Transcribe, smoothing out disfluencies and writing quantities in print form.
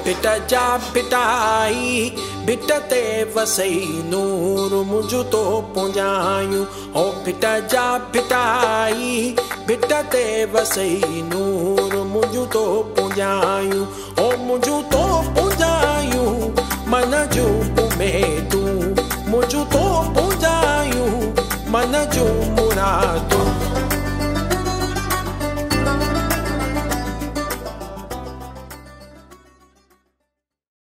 भिट जा भिटाई भिट ते वसई नूर मुंहिंजो तो पुंजायूं ओ भिट जा भिटाई भिट ते वसई नूर मुंहिंजो तो पुंजायूं ओ मुंहिंजो तो पुंजायूं मन जो में तूं मुंहिंजो तो पुंजायूं मन जो